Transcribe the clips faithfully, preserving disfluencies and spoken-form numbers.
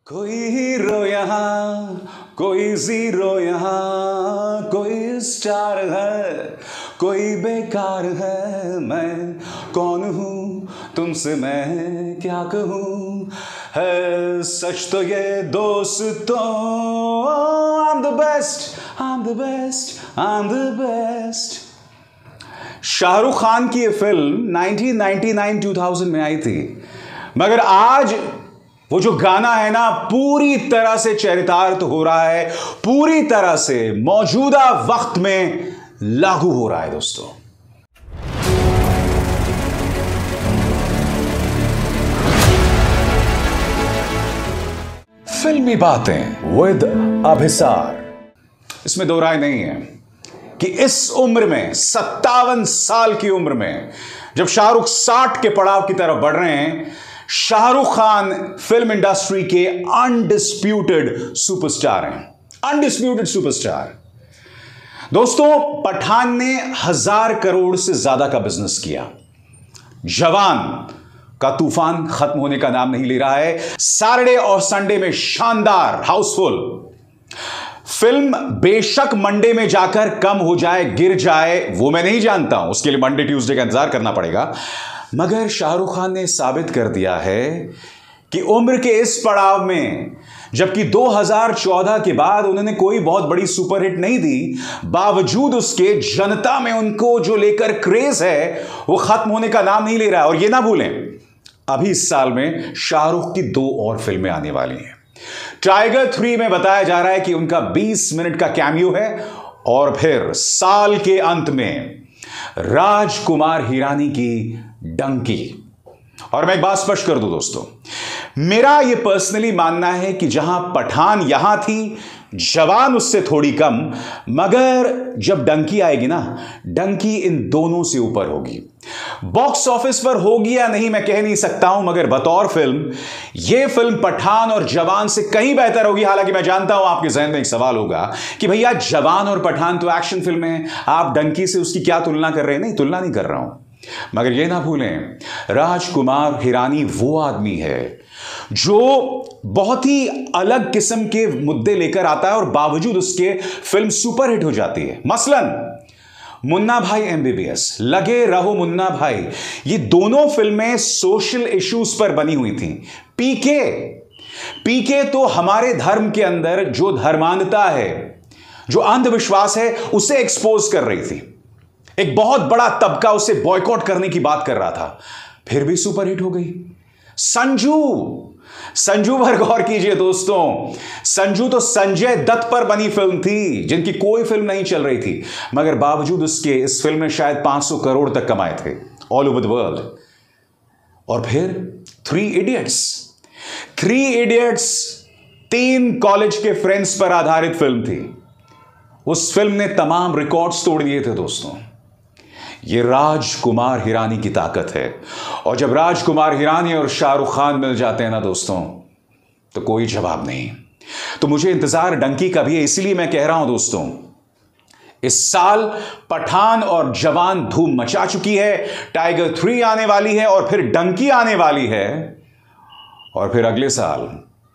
कोई हीरो यहाँ, कोई जीरो यहाँ, कोई स्टार है, कोई बेकार है। मैं कौन हूँ, तुमसे मैं क्या कहूँ, है सच तो ये दोस्तों। I'm the best, I'm the best, I'm the best। Shahrukh Khan की ये film nineteen ninety nine two thousand में आई थी, मगर आज वो जो गाना है ना, पूरी तरह से चरितार्थ हो रहा है, पूरी तरह से मौजूदा वक्त में लागू हो रहा है दोस्तों। फिल्मी बातें विद अभिसार। इसमें दो राय नहीं है कि इस उम्र में, सत्तावन साल की उम्र में, जब शाहरुख साठ के पड़ाव की तरफ बढ़ रहे हैं, शाहरुख खान फिल्म इंडस्ट्री के अनडिस्प्यूटेड सुपरस्टार हैं। अनडिस्प्यूटेड सुपरस्टार दोस्तों। पठान ने हजार करोड़ से ज्यादा का बिजनेस किया। जवान का तूफान खत्म होने का नाम नहीं ले रहा है। सैटरडे और संडे में शानदार, हाउसफुल। फिल्म बेशक मंडे में जाकर कम हो जाए, गिर जाए, वो मैं नहीं जानता हूं, उसके लिए मंडे ट्यूसडे का इंतजार करना पड़ेगा। मगर शाहरुख खान ने साबित कर दिया है कि उम्र के इस पड़ाव में, जबकि दो हज़ार चौदह के बाद उन्होंने कोई बहुत बड़ी सुपरहिट नहीं दी, बावजूद उसके जनता में उनको जो लेकर क्रेज है वो खत्म होने का नाम नहीं ले रहा है। और ये ना भूलें, अभी इस साल में शाहरुख की दो और फिल्में आने वाली हैं। टाइगर थ्री में बताया जा रहा है कि उनका बीस मिनट का कैमियो है, और फिर साल के अंत में राजकुमार हिरानी की डंकी। और मैं एक बात स्पष्ट कर दूं दोस्तों, मेरा यह पर्सनली मानना है कि जहां पठान यहां थी, जवान उससे थोड़ी कम, मगर जब डंकी आएगी ना, डंकी इन दोनों से ऊपर होगी। बॉक्स ऑफिस पर होगी या नहीं मैं कह नहीं सकता हूं, मगर बतौर फिल्म यह फिल्म पठान और जवान से कहीं बेहतर होगी। हालांकि मैं जानता हूं आपके जहन में एक सवाल होगा कि भैया जवान और पठान तो एक्शन फिल्म है, आप डंकी से उसकी क्या तुलना कर रहे हैं। नहीं, तुलना नहीं कर रहा हूं, मगर यह ना भूलें, राजकुमार हिरानी वो आदमी है जो बहुत ही अलग किस्म के मुद्दे लेकर आता है और बावजूद उसके फिल्म सुपरहिट हो जाती है। मसलन मुन्ना भाई एमबीबीएस, लगे रहो मुन्ना भाई, ये दोनों फिल्में सोशल इश्यूज पर बनी हुई थी। पीके पीके तो हमारे धर्म के अंदर जो धर्मांधता है, जो अंधविश्वास है, उसे एक्सपोज कर रही थी। एक बहुत बड़ा तबका उसे बॉयकॉट करने की बात कर रहा था, फिर भी सुपरहिट हो गई। संजू संजू पर गौर कीजिए दोस्तों, संजू तो संजय दत्त पर बनी फिल्म थी, जिनकी कोई फिल्म नहीं चल रही थी, मगर बावजूद उसके इस फिल्म ने शायद पांच सौ करोड़ तक कमाए थे ऑल ओवर द वर्ल्ड। और फिर थ्री इडियट्स थ्री इडियट्स तीन कॉलेज के फ्रेंड्स पर आधारित फिल्म थी। उस फिल्म ने तमाम रिकॉर्ड्स तोड़ दिए थे दोस्तों। ये राजकुमार हिरानी की ताकत है, और जब राजकुमार हिरानी और शाहरुख खान मिल जाते हैं ना दोस्तों, तो कोई जवाब नहीं। तो मुझे इंतजार डंकी का भी है, इसलिए मैं कह रहा हूं दोस्तों, इस साल पठान और जवान धूम मचा चुकी है, टाइगर थ्री आने वाली है, और फिर डंकी आने वाली है, और फिर अगले साल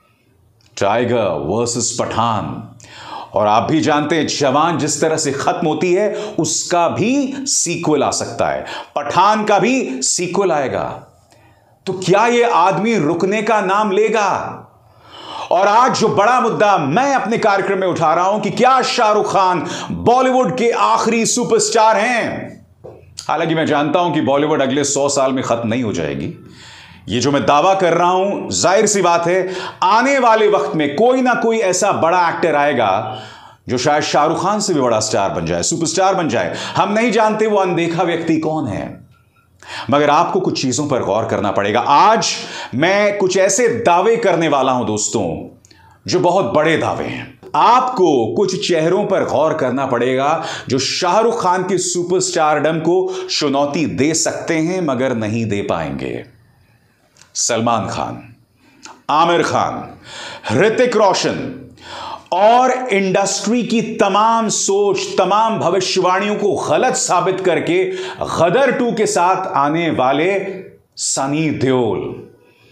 टाइगर वर्सेस पठान। और आप भी जानते हैं, जवान जिस तरह से खत्म होती है, उसका भी सीक्वल आ सकता है, पठान का भी सीक्वल आएगा। तो क्या यह आदमी रुकने का नाम लेगा? और आज जो बड़ा मुद्दा मैं अपने कार्यक्रम में उठा रहा हूं कि क्या शाहरुख खान बॉलीवुड के आखिरी सुपरस्टार हैं? हालांकि मैं जानता हूं कि बॉलीवुड अगले सौ साल में खत्म नहीं हो जाएगी। ये जो मैं दावा कर रहा हूं, जाहिर सी बात है, आने वाले वक्त में कोई ना कोई ऐसा बड़ा एक्टर आएगा जो शायद शाहरुख खान से भी बड़ा स्टार बन जाए, सुपरस्टार बन जाए। हम नहीं जानते वो अनदेखा व्यक्ति कौन है, मगर आपको कुछ चीजों पर गौर करना पड़ेगा। आज मैं कुछ ऐसे दावे करने वाला हूं दोस्तों, जो बहुत बड़े दावे हैं। आपको कुछ चेहरों पर गौर करना पड़ेगा जो शाहरुख खान की सुपरस्टारडम को चुनौती दे सकते हैं, मगर नहीं दे पाएंगे। सलमान खान, आमिर खान, ऋतिक रोशन और इंडस्ट्री की तमाम सोच, तमाम भविष्यवाणियों को गलत साबित करके गदर टू के साथ आने वाले सनी देओल,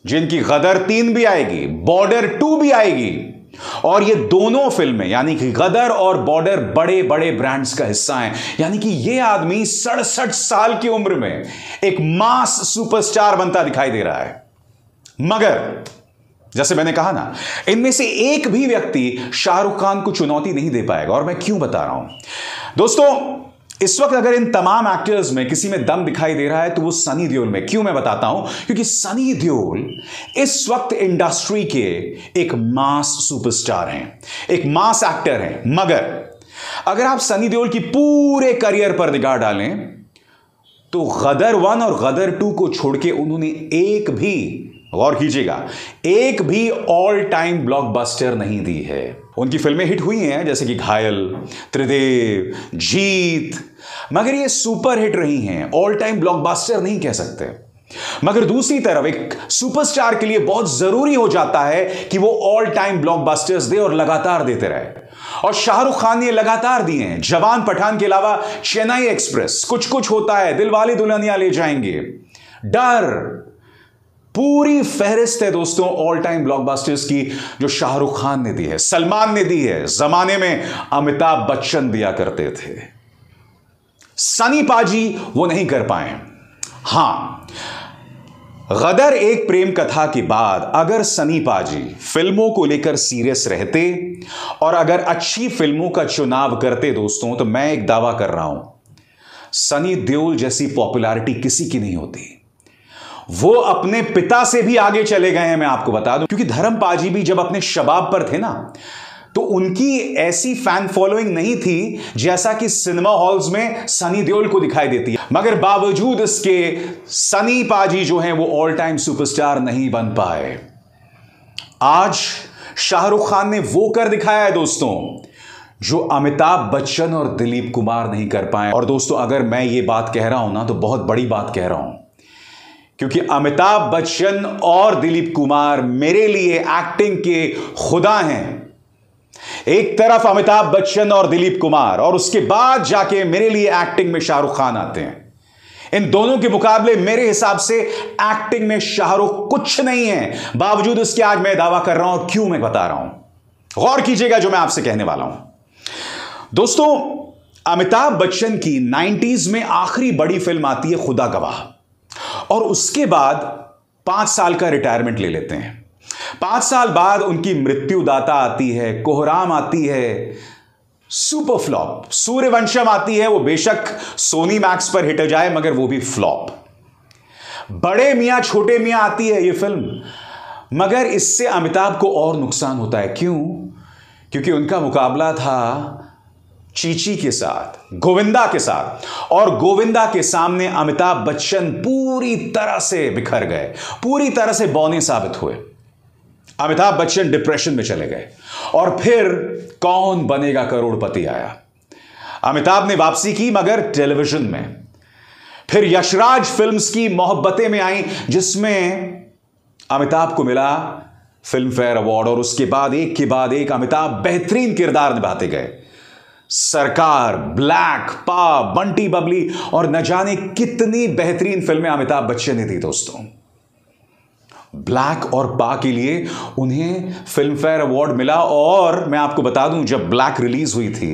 जिनकी गदर तीन भी आएगी, बॉर्डर टू भी आएगी, और ये दोनों फिल्में यानी कि गदर और बॉर्डर बड़े बड़े ब्रांड्स का हिस्सा हैं। यानी कि ये आदमी सड़सठ साल की उम्र में एक मास सुपरस्टार बनता दिखाई दे रहा है। मगर जैसे मैंने कहा ना, इनमें से एक भी व्यक्ति शाहरुख खान को चुनौती नहीं दे पाएगा, और मैं क्यों बता रहा हूं दोस्तों। इस वक्त अगर इन तमाम एक्टर्स में किसी में दम दिखाई दे रहा है तो वो सनी देओल में। क्यों मैं बताता हूं, क्योंकि सनी देओल इस वक्त इंडस्ट्री के एक मास सुपरस्टार हैं, एक मास एक्टर हैं। मगर अगर आप सनी देओल की पूरे करियर पर निगाह डालें तो गदर वन और गदर टू को छोड़ के उन्होंने एक भी, गौर कीजिएगा, एक भी ऑल टाइम ब्लॉकबस्टर नहीं दी है। उनकी फिल्में हिट हुई हैं जैसे कि घायल, त्रिदेव, जीत, मगर ये सुपर हिट रही हैं, ऑल टाइम ब्लॉकबस्टर नहीं कह सकते। मगर दूसरी तरफ एक सुपरस्टार के लिए बहुत जरूरी हो जाता है कि वो ऑल टाइम ब्लॉकबस्टर्स दे और लगातार देते रहे, और शाहरुख खान ने लगातार दिए हैं। जवान, पठान के अलावा चेन्नई एक्सप्रेस, कुछ कुछ होता है, दिलवाले दुल्हनिया ले जाएंगे, डर, पूरी फहरिस्त है दोस्तों ऑल टाइम ब्लॉकबस्टर्स की जो शाहरुख खान ने दी है, सलमान ने दी है, जमाने में अमिताभ बच्चन दिया करते थे। सनी पाजी वो नहीं कर पाए। हां, गदर एक प्रेम कथा के बाद अगर सनी पाजी फिल्मों को लेकर सीरियस रहते और अगर अच्छी फिल्मों का चुनाव करते दोस्तों, तो मैं एक दावा कर रहा हूं, सनी देओल जैसी पॉपुलैरिटी किसी की नहीं होती। वो अपने पिता से भी आगे चले गए हैं, मैं आपको बता दूं, क्योंकि धर्म पाजी भी जब अपने शबाब पर थे ना, तो उनकी ऐसी फैन फॉलोइंग नहीं थी जैसा कि सिनेमा हॉल्स में सनी देओल को दिखाई देती है। मगर बावजूद इसके सनी पाजी जो हैं वो ऑल टाइम सुपरस्टार नहीं बन पाए। आज शाहरुख खान ने वो कर दिखाया है दोस्तों जो अमिताभ बच्चन और दिलीप कुमार नहीं कर पाए। और दोस्तों अगर मैं ये बात कह रहा हूं ना तो बहुत बड़ी बात कह रहा हूं, क्योंकि अमिताभ बच्चन और दिलीप कुमार मेरे लिए एक्टिंग के खुदा हैं। एक तरफ अमिताभ बच्चन और दिलीप कुमार, और उसके बाद जाके मेरे लिए एक्टिंग में शाहरुख खान आते हैं। इन दोनों के मुकाबले मेरे हिसाब से एक्टिंग में शाहरुख कुछ नहीं है। बावजूद इसके आज मैं दावा कर रहा हूं, और क्यों मैं बता रहा हूं, गौर कीजिएगा जो मैं आपसे कहने वाला हूं। दोस्तों अमिताभ बच्चन की नाइंटीज़ में आखिरी बड़ी फिल्म आती है खुदा गवाह, और उसके बाद पांच साल का रिटायरमेंट ले लेते हैं। पांच साल बाद उनकी मृत्युदाता आती है, कोहराम आती है, सुपर फ्लॉप, सूर्यवंशम आती है, वो बेशक सोनी मैक्स पर हिट जाए मगर वो भी फ्लॉप। बड़े मियां छोटे मियां आती है ये फिल्म, मगर इससे अमिताभ को और नुकसान होता है। क्यों? क्योंकि उनका मुकाबला था चीची के साथ, गोविंदा के साथ, और गोविंदा के सामने अमिताभ बच्चन पूरी तरह से बिखर गए, पूरी तरह से बौने साबित हुए। अमिताभ बच्चन डिप्रेशन में चले गए, और फिर कौन बनेगा करोड़पति आया। अमिताभ ने वापसी की मगर टेलीविजन में। फिर यशराज फिल्म्स की मोहब्बतें में आई जिसमें अमिताभ को मिला फिल्म फेयर अवार्ड, और उसके बाद एक के बाद एक अमिताभ बेहतरीन किरदार निभाते गए। सरकार, ब्लैक, पा, बंटी बबली, और न जाने कितनी बेहतरीन फिल्में अमिताभ बच्चन ने दी दोस्तों। ब्लैक और पा के लिए उन्हें फिल्म फेयर अवार्ड मिला। और मैं आपको बता दूं, जब ब्लैक रिलीज हुई थी,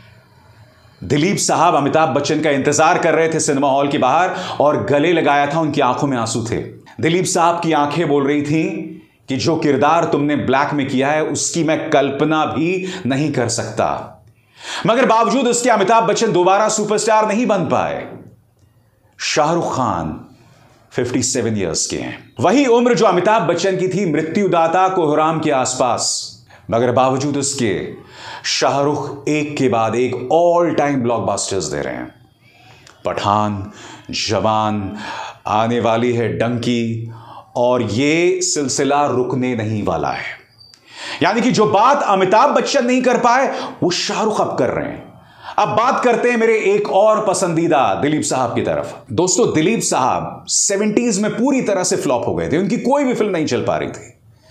दिलीप साहब अमिताभ बच्चन का इंतजार कर रहे थे सिनेमा हॉल के बाहर, और गले लगाया था, उनकी आंखों में आंसू थे। दिलीप साहब की आंखें बोल रही थी कि जो किरदार तुमने ब्लैक में किया है उसकी मैं कल्पना भी नहीं कर सकता। मगर बावजूद उसके अमिताभ बच्चन दोबारा सुपरस्टार नहीं बन पाए। शाहरुख खान सत्तावन इयर्स के हैं, वही उम्र जो अमिताभ बच्चन की थी, मृत्युदाता कोहराम के आसपास। मगर बावजूद उसके शाहरुख एक के बाद एक ऑल टाइम ब्लॉकबस्टर्स दे रहे हैं। पठान, जवान, आने वाली है डंकी, और ये सिलसिला रुकने नहीं वाला है। यानी कि जो बात अमिताभ बच्चन नहीं कर पाए वो शाहरुख अब कर रहे हैं। अब बात करते हैं मेरे एक और पसंदीदा दिलीप साहब की तरफ। दोस्तों दिलीप साहब सेवेंटीज में पूरी तरह से फ्लॉप हो गए थे, उनकी कोई भी फिल्म नहीं चल पा रही थी,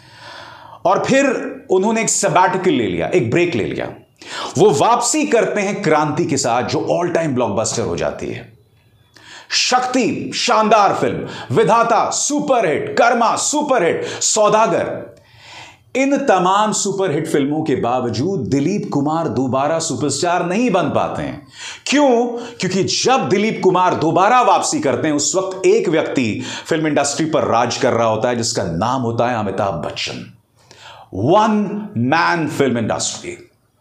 और फिर उन्होंने एक सबैटिकल ले लिया, एक ब्रेक ले लिया। वो वापसी करते हैं क्रांति के साथ जो ऑल टाइम ब्लॉकबस्टर हो जाती है। शक्ति शानदार फिल्म, विधाता सुपरहिट, कर्मा सुपरहिट, सौदागर, इन तमाम सुपरहिट फिल्मों के बावजूद दिलीप कुमार दोबारा सुपरस्टार नहीं बन पाते हैं। क्यों? क्योंकि जब दिलीप कुमार दोबारा वापसी करते हैं उस वक्त एक व्यक्ति फिल्म इंडस्ट्री पर राज कर रहा होता है जिसका नाम होता है Amitabh Bachchan. One man film industry.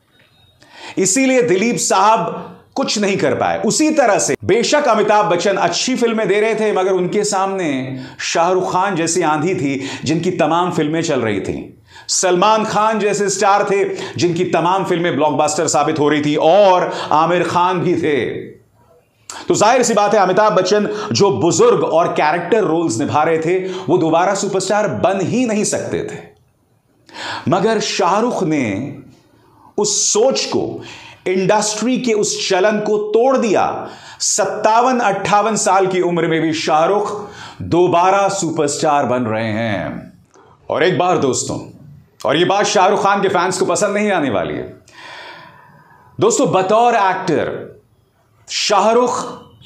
इसीलिए दिलीप साहब कुछ नहीं कर पाए। उसी तरह से बेशक अमिताभ बच्चन अच्छी फिल्में दे रहे थे, मगर उनके सामने शाहरुख खान जैसी आंधी थी जिनकी तमाम फिल्में चल रही थी, सलमान खान जैसे स्टार थे जिनकी तमाम फिल्में ब्लॉकबस्टर साबित हो रही थी, और आमिर खान भी थे। तो जाहिर सी बात है अमिताभ बच्चन जो बुजुर्ग और कैरेक्टर रोल्स निभा रहे थे वो दोबारा सुपरस्टार बन ही नहीं सकते थे। मगर शाहरुख ने उस सोच को, इंडस्ट्री के उस चलन को तोड़ दिया। सत्तावन अट्ठावन साल की उम्र में भी शाहरुख दोबारा सुपरस्टार बन रहे हैं। और एक बार दोस्तों, और ये बात शाहरुख खान के फैंस को पसंद नहीं आने वाली है दोस्तों, बतौर एक्टर शाहरुख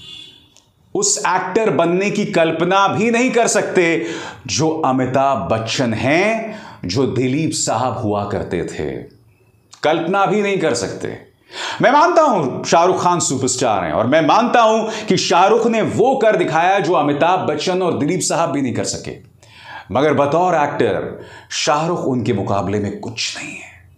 उस एक्टर बनने की कल्पना भी नहीं कर सकते जो अमिताभ बच्चन हैं, जो दिलीप साहब हुआ करते थे। कल्पना भी नहीं कर सकते। मैं मानता हूं शाहरुख खान सुपरस्टार हैं, और मैं मानता हूं कि शाहरुख ने वो कर दिखाया जो अमिताभ बच्चन और दिलीप साहब भी नहीं कर सके, मगर बतौर एक्टर शाहरुख उनके मुकाबले में कुछ नहीं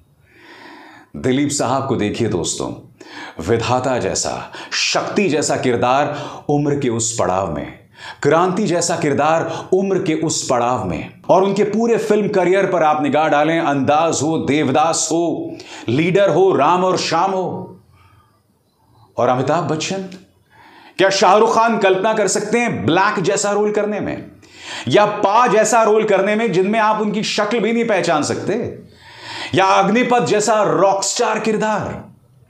है। दिलीप साहब को देखिए दोस्तों, विधाता जैसा, शक्ति जैसा किरदार उम्र के उस पड़ाव में, क्रांति जैसा किरदार उम्र के उस पड़ाव में, और उनके पूरे फिल्म करियर पर आप निगाह डालें, अंदाज हो, देवदास हो, लीडर हो, राम और श्याम हो। और अमिताभ बच्चन, क्या शाहरुख खान कल्पना कर सकते हैं ब्लैक जैसा रोल करने में, या पा जैसा रोल करने में जिनमें आप उनकी शक्ल भी नहीं पहचान सकते, या अग्निपथ जैसा रॉकस्टार किरदार?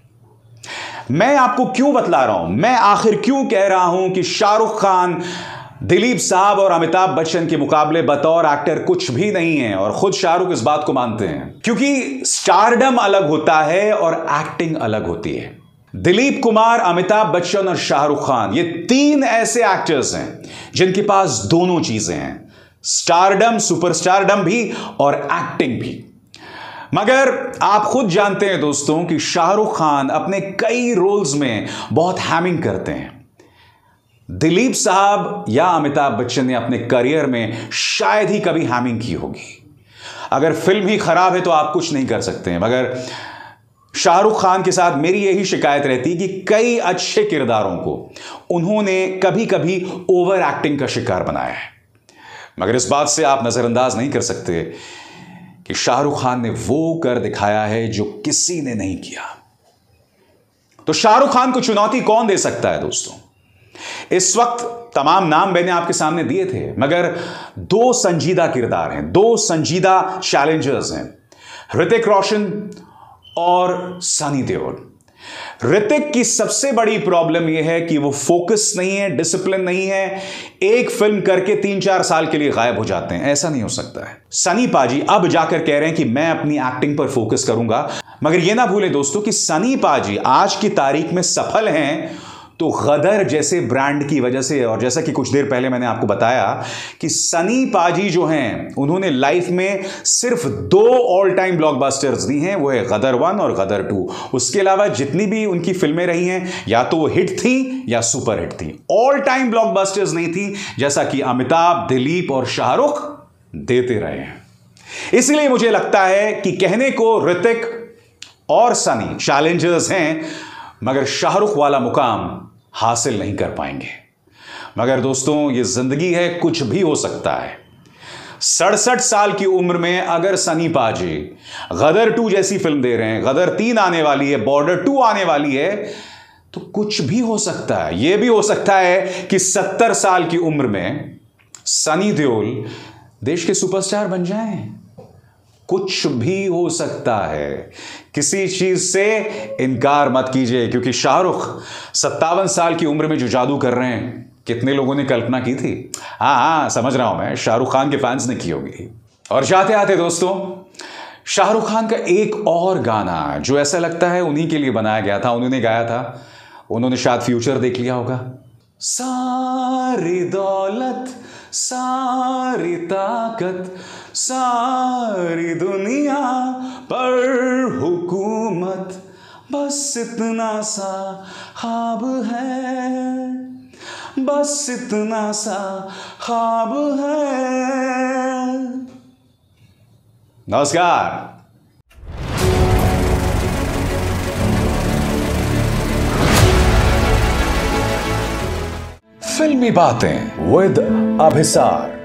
मैं आपको क्यों बतला रहा हूं, मैं आखिर क्यों कह रहा हूं कि शाहरुख खान दिलीप साहब और अमिताभ बच्चन के मुकाबले बतौर एक्टर कुछ भी नहीं है, और खुद शाहरुख इस बात को मानते हैं। क्योंकि स्टारडम अलग होता है और एक्टिंग अलग होती है। दिलीप कुमार, अमिताभ बच्चन और शाहरुख खान, ये तीन ऐसे एक्टर्स हैं जिनके पास दोनों चीजें हैं, स्टारडम, सुपरस्टारडम भी और एक्टिंग भी। मगर आप खुद जानते हैं दोस्तों कि शाहरुख खान अपने कई रोल्स में बहुत हैमिंग करते हैं। दिलीप साहब या अमिताभ बच्चन ने अपने करियर में शायद ही कभी हैमिंग की होगी। अगर फिल्म ही खराब है तो आप कुछ नहीं कर सकते हैं, मगर शाहरुख खान के साथ मेरी यही शिकायत रहती कि कई अच्छे किरदारों को उन्होंने कभी कभी ओवर एक्टिंग का शिकार बनाया है। मगर इस बात से आप नजरअंदाज नहीं कर सकते कि शाहरुख खान ने वो कर दिखाया है जो किसी ने नहीं किया। तो शाहरुख खान को चुनौती कौन दे सकता है दोस्तों? इस वक्त तमाम नाम मैंने आपके सामने दिए थे, मगर दो संजीदा किरदार हैं, दो संजीदा चैलेंजर्स हैं, ऋतिक रोशन और सनी देओल। ऋतिक की सबसे बड़ी प्रॉब्लम यह है कि वो फोकस नहीं है, डिसिप्लिन नहीं है, एक फिल्म करके तीन चार साल के लिए गायब हो जाते हैं। ऐसा नहीं हो सकता है। सनी पाजी अब जाकर कह रहे हैं कि मैं अपनी एक्टिंग पर फोकस करूंगा, मगर यह ना भूलें दोस्तों कि सनी पाजी आज की तारीख में सफल हैं तो गदर जैसे ब्रांड की वजह से। और जैसा कि कुछ देर पहले मैंने आपको बताया कि सनी पाजी जो हैं उन्होंने लाइफ में सिर्फ दो ऑल टाइम ब्लॉकबस्टर्स दी हैं, वो है गदर वन और गदर टू। उसके अलावा जितनी भी उनकी फिल्में रही हैं या तो वो हिट थी या सुपर हिट थी, ऑल टाइम ब्लॉकबस्टर्स नहीं थी, जैसा कि अमिताभ, दिलीप और शाहरुख देते रहे हैं। इसलिए मुझे लगता है कि कहने को ऋतिक और सनी चैलेंजर्स हैं, मगर शाहरुख वाला मुकाम हासिल नहीं कर पाएंगे। मगर दोस्तों ये जिंदगी है, कुछ भी हो सकता है। सड़सठ साल की उम्र में अगर सनी पाजी गदर टू जैसी फिल्म दे रहे हैं, गदर तीन आने वाली है, बॉर्डर टू आने वाली है, तो कुछ भी हो सकता है। यह भी हो सकता है कि सत्तर साल की उम्र में सनी देओल देश के सुपरस्टार बन जाएं। कुछ भी हो सकता है। किसी चीज से इनकार मत कीजिए, क्योंकि शाहरुख सत्तावन साल की उम्र में जो जादू कर रहे हैं, कितने लोगों ने कल्पना की थी? हाँ हाँ समझ रहा हूं मैं, शाहरुख खान के फैंस ने की होगी। और जाते आते दोस्तों, शाहरुख खान का एक और गाना जो ऐसा लगता है उन्हीं के लिए बनाया गया था, उन्होंने गाया था, उन्होंने शायद फ्यूचर देख लिया होगा। सारी दौलत, सारी ताकत, सारी दुनिया पर हुकूमत, बस इतना सा ख्वाब है, बस इतना सा ख्वाब है। नमस्कार। फिल्मी बातें विद अभिसार।